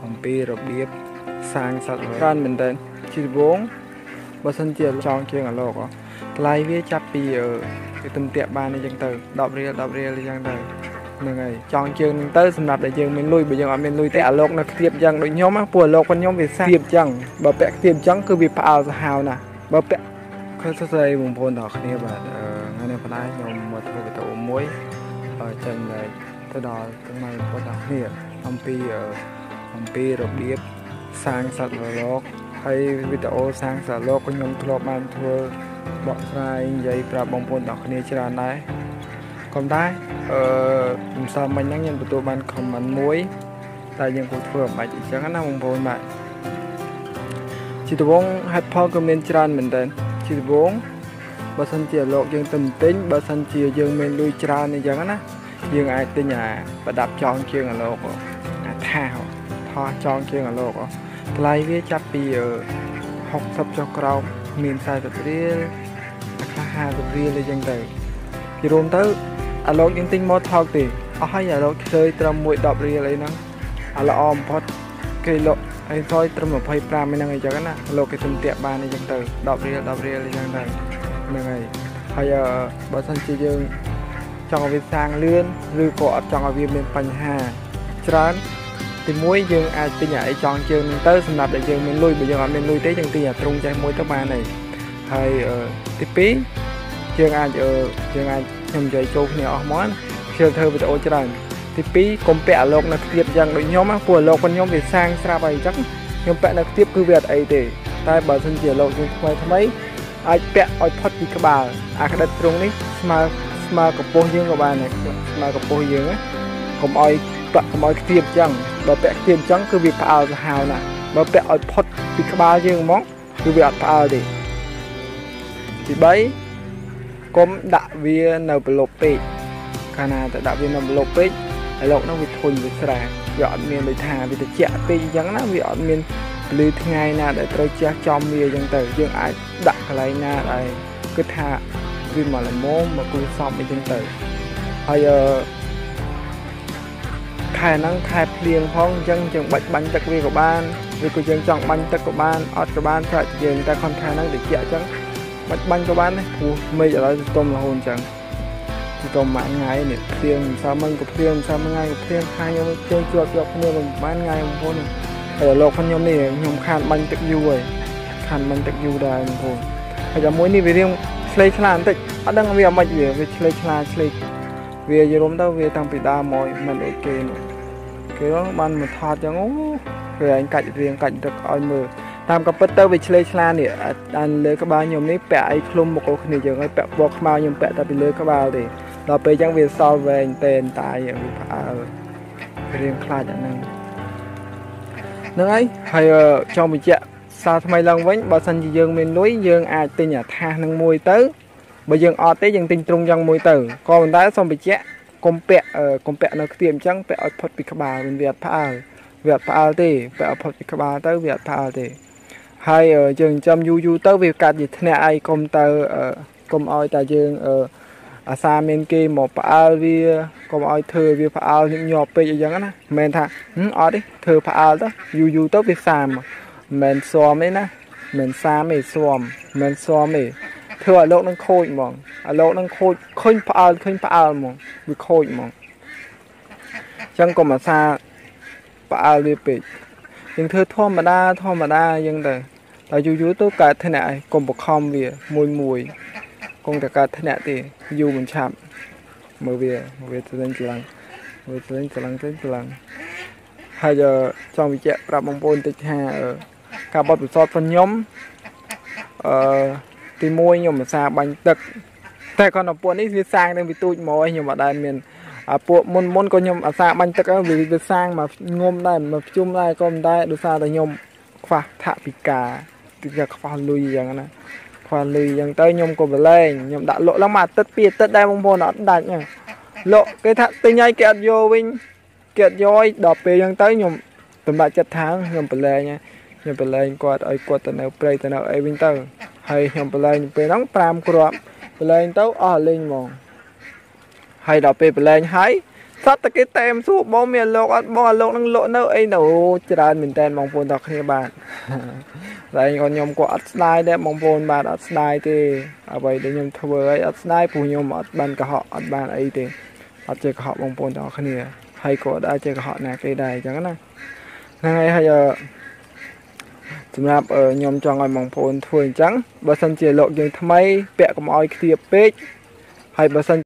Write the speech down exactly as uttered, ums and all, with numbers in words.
អំពីរបៀបសាងសត្វច្រើនមែនទែនជាដំបូងបើសិនជាចង់ជាងអាឡូកថ្លៃវាចាប់ពីគេទំតាក់បានអញ្ចឹងទៅដប់រៀលដប់រៀលអញ្ចឹងទៅហ្នឹងហើយចង់ជើងហ្នឹងទៅសម្រាប់តែយើងមានលុយបើយើងអត់មានលុយទេអាឡូកនៅខ្ទាបអញ្ចឹងដូចខ្ញុំពួកអាឡូកខ្ញុំវាសាខ្ទាបអញ្ចឹងបើពាក់ខ្ទាបអញ្ចឹងគឺវាផ្អើលសាហាវណាស់បើពាក់ឃើញសួស្ដីបងប្អូនទាំងគ្នាបាទថ្ងៃនេះប៉ុណ្ណាខ្ញុំមកធ្វើវីដេអូមួយចេញទៅដល់ទាំងម៉ែបងប្អូនទាំងគ្នាអំពីអំពីរបៀបសាងសត្វអាឡូកហើយវីដេអូសាងសត្វអាឡូកខ្ញុំធ្លាប់បានធ្វើបកស្រាយនិយាយប្រាប់បងប្អូនទាំងគ្នាច្រើនដែរក៏តែអឺខ្ញុំសើមិញហ្នឹងខ្ញុំទទួលបាន comment មួយតែយើងគួរធ្វើអំបាច់អញ្ចឹងណាបងប្អូនបាទជាដំបូង head pod ក៏មានច្រើនមែនតើជាដំបូងបើសិនជាលោកយើងទៅទិញបើសិនជាយើងមានលុយច្រើនអញ្ចឹងណាយើងអាចទិញអាប្រដាប់ចងជើងអាឡូកអាថាថោះចងជើងអាឡូកថ្លៃវាចាប់ពីហុកសិបចុះក្រោមមានខ្សែសារៀលខ្លះហាសិបរៀលអីចឹងទៅជារួមទៅអាឡូកយើងទិញមកថោកទេអស់ហើយអាឡូកឃើញត្រឹមមួយដប់រៀលអីហ្នឹងអាល្អបំផុតគេលក់អីថយត្រឹមยี่สิบห้าហ្នឹងអីចឹងណាលោកគេទំតាក់បានអីចឹងទៅដប់រៀលដប់រៀលអីចឹងទៅហ្នឹងហើយហើយបើសិនជាយើងចង់ឲ្យវាសាងលឿនឬក៏អត់ចង់ឲ្យវាមានបញ្ហាច្រើនទីមួយយើងអាចទិញអាអីចងជើងហ្នឹងទៅសម្រាប់តែយើងមានលុយបើយើងអត់មានលុយទេយើងទិញអាទ្រុងចេះមួយទៅបានហើយហើយទីពីរយើងអាចយើងអាចខ្ញុំនិយាយចូលគ្នាអស់មកខ្ញុំធ្វើវីដេអូច្រើនទីពីរកុំពាក់អាឡូកនៅខ្ទាបយ៉ាងដូចខ្ញុំពួកអាឡូករបស់ខ្ញុំវាសាងស្រាប់ហើយអញ្ចឹងខ្ញុំពាក់នៅខ្ទាបគឺវាអត់អីទេតែបើសិនជាអាឡូកយើងថ្មីថ្មីអាចពាក់ឲ្យផុតពីក្បាលអាក្តិតទ្រុងនេះស្មើស្មើកម្ពស់យើងក៏បានដែរស្មើកម្ពស់យើងណាកុំឲ្យពាក់កុំឲ្យខ្ទាបអញ្ចឹងបើពាក់ខ្ទាបអញ្ចឹងគឺវាផ្អើលសាហាវណាស់បើពាក់ឲ្យផុតពីក្បាលយើងហ្មងគឺវាអត់ផ្អើលទេទីបីកុំដាក់វានៅប្រឡប់ពេកកាលណាតែដាក់វានៅប្រឡប់ពេកអាឡូកនោះវាធុញវាស្រាវាអត់មានដូចថាវាត្រជាក់ពេកអញ្ចឹងណាវាអត់មានពលឺថ្ងៃណាដែលត្រូវជះចំវាអញ្ចឹងទៅយើងអាចដាក់កន្លែងណាដែលគិតថាវាមកល្មមមកគូសំអីចឹងទៅហើយខែហ្នឹងខែភ្លៀងផងអញ្ចឹងយើងបាច់បាញ់ទឹកវាក៏បានឬក៏យើងចង់បាញ់ទឹកក៏បានអត់ក៏បានតែយើងតែខនខែហ្នឹងត្រជាក់អញ្ចឹងបាច់បាញ់ក៏បានដែរព្រោះមេឃឥឡូវទុំរហូតអញ្ចឹងទៅមួយថ្ងៃនេះភ្លៀងមិនសើមិញក៏ភ្លៀងមិនសើមួយថ្ងៃក៏ភ្លៀងខែខ្ញុំជើងជាប់ជាប់គ្នាមិនបានថ្ងៃបងប្អូនហើយលោកខ្ញុំនេះខ្ញុំខានបាញ់ទឹកយូរហើយខានបាញ់ទឹកយូរដែរបងប្អូនហើយតែមួយនេះវារៀងឆ្លេឆ្លាបន្តិចអត់ដឹងវាមិនវាវាឆ្លេឆ្លាឆ្លេវាយរុំទៅវាតាំងពីដើមមកមិនដូចគេគេបានមកថតចឹងអូគេឯងកាច់រៀងកាច់ទឹកឲ្យមើលតាមក៏ពិតទៅវាឆ្លេឆ្លានេះអានលើក្បាលខ្ញុំនេះពាក់អីឃ្លុំមកអូគ្នាយើងឲ្យពាក់ពណ៌ខ្មៅខ្ញុំពាក់តែពីលើក្បាលទេដល់ពេលចឹងវាសល់វែងតែនតាយវាផ្អើលរៀងខ្លាចអាហ្នឹងហ្នឹងហើយហើយចង់បញ្ជាក់សារថ្មីឡើងវិញបើសិនជាយើងមានលុយយើងអាចទិញអាថាសនឹងមួយទៅបើយើងអត់ទេយើងទិញទ្រុងយ៉ាងមួយទៅក៏ប៉ុន្តែសូមបញ្ជាក់កុំពាក់កុំពាក់នៅខ្ទាបអញ្ចឹងពាក់ឲ្យផុតពីក្បាលវាអត់ផ្អើលវាអត់ផ្អើលទេពាក់ឲ្យផុតពីក្បាលទៅវាអត់ផ្អើលទេហើយយើងចាំយូរយូរទៅវាកាត់ជាធ្នាក់អីកុំទៅកុំឲ្យតែយើងអាសាមានគេមកផ្អើលវាកុំឲ្យធ្វើវាផ្អើលញឹកញាប់ពេកអីចឹងណាមិនមែនថាអត់ទេធ្វើផ្អើលទៅយូរយូរទៅវាសាមមិនមែនស៊ាំទេណាមិនសាមទេស៊ាំមិនស៊ាំទេធ្វើឲ្យលោកនឹងខូចហ្មងឲ្យលោកនឹងខូចឃើញផ្អើលឃើញផ្អើលហ្មងវាខូចហ្មងចឹងកុំអាសាផ្អើលវាពេកយើងធ្វើធម្មតាធម្មតាអញ្ចឹងទៅតែយូរយូរទៅកើតធ្នាក់ឲ្យកុំបខំវាមួយមួយគង់តែកើតធ្នាក់ទេយូរមិនឆាប់មើលវាវាទៅលេងខ្លាំងវាទៅលេងខ្លាំងទៅខ្លាំងហើយចង់បញ្ជាក់ប្រាប់បងប្អូនតិចថាការបត់ពិសោធន៍របស់ខ្ញុំអឺទីមួយខ្ញុំអាសាបាញ់ទឹកតែគាត់នៅពួកនេះវាសាងនឹងវាទូចមកខ្ញុំអត់ដែលមានអាពួកមុនមុនក៏ខ្ញុំអាសាបាញ់ទឹកវាវាសាងមកងុំដែរមកជុំដែរក៏មិនដែរដោយសារតែខ្ញុំខ្វះថវិកាគឺខ្វះលុយអញ្ចឹងណាខ្វះលុយអញ្ចឹងទៅខ្ញុំក៏បលែងខ្ញុំដាក់លក់ឡើងមួយអាទិត្យពីរអាទិត្យដែរបងប្អូនអត់ដាច់ហ្នឹងលក់គេថាទិញឲ្យគេអត់យកវិញគេអត់យកឲ្យដល់ពេលអញ្ចឹងទៅខ្ញុំសម្រាប់ចិត្តថាខ្ញុំបលែងខ្ញុំបលែងគាត់ឲ្យគាត់ទៅនៅព្រៃទៅនៅអីវិញទៅហើយខ្ញុំបលែងពេលហ្នឹង5គ្រាប់បលែងទៅអស់លេងហ្មងហើយដល់ពេលបលែងហើយ sắp tới cái tem số bom miền lộc ăn bom lộc năng lộ nâu ấy đâu chỉ là mình tên mong phun đọc khi bạn đây còn nhom có slide đấy mong phun bạn slide thì à vậy để nhom thưa ấy slide phun nhom ban cả họ ban ấy thì họ chơi họ mong phun đọc khi hay có đã chơi họ nè cái đài chẳng nè ngày hay giờ chúng ta ở nhom cho ngồi mong phun thưa trắng bờ sân chơi lộ nhưng thay mẹ của mọi tiệp page hay bờ sân